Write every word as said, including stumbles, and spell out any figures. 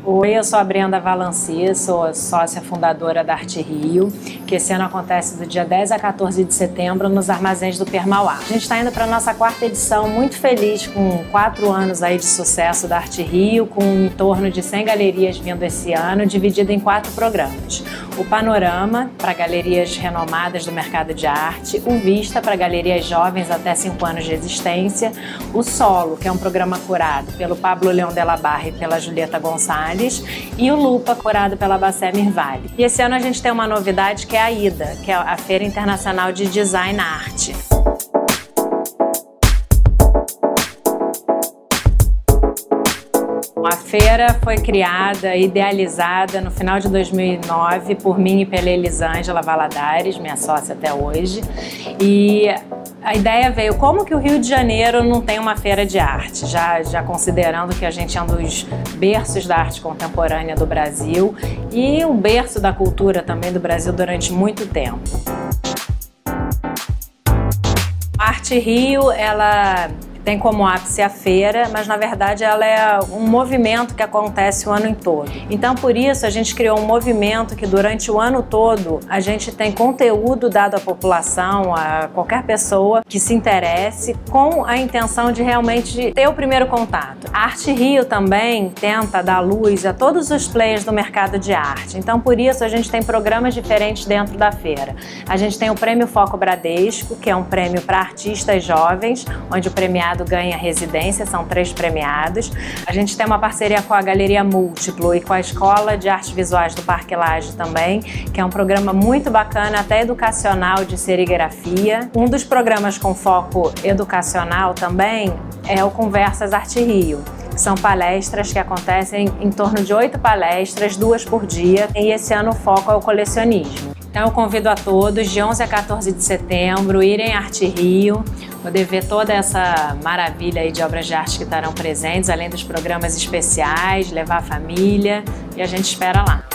Oi, eu sou a Brenda Valanci, sou sócia fundadora da Arte Rio, que esse ano acontece do dia dez a quatorze de setembro nos armazéns do Permauá. A gente está indo para a nossa quarta edição, muito feliz com quatro anos aí de sucesso da Arte Rio, com em torno de cem galerias vindo esse ano, dividido em quatro programas. O Panorama, para galerias renomadas do mercado de arte, o Vista, para galerias jovens até cinco anos de existência, o Solo, que é um programa curado pelo Pablo Leão de la Barra e pela Julieta Gonçalves, e o Lupa, curado pela Bacé Mirvalli. E esse ano a gente tem uma novidade que é a IDA, que é a Feira Internacional de Design Arte. A feira foi criada, idealizada no final de dois mil e nove por mim e pela Elisângela Valadares, minha sócia até hoje. E a ideia veio, como que o Rio de Janeiro não tem uma feira de arte? Já, já considerando que a gente é um dos berços da arte contemporânea do Brasil e um berço da cultura também do Brasil durante muito tempo. A Arte Rio, ela tem como ápice a feira, mas na verdade ela é um movimento que acontece o ano em todo. Então por isso a gente criou um movimento que durante o ano todo a gente tem conteúdo dado à população, a qualquer pessoa que se interesse, com a intenção de realmente ter o primeiro contato. A Arte Rio também tenta dar luz a todos os players do mercado de arte. Então por isso a gente tem programas diferentes dentro da feira. A gente tem o Prêmio Foco Bradesco, que é um prêmio para artistas jovens, onde o premiado ganha residência, são três premiados. A gente tem uma parceria com a Galeria Múltiplo e com a Escola de Artes Visuais do Parque Lage também, que é um programa muito bacana, até educacional, de serigrafia. Um dos programas com foco educacional também é o Conversas Arte Rio. São palestras que acontecem em torno de oito palestras, duas por dia, e esse ano o foco é o colecionismo. Então eu convido a todos, de onze a quatorze de setembro, irem à Arte Rio, poder ver toda essa maravilha aí de obras de arte que estarão presentes, além dos programas especiais, levar a família, e a gente espera lá.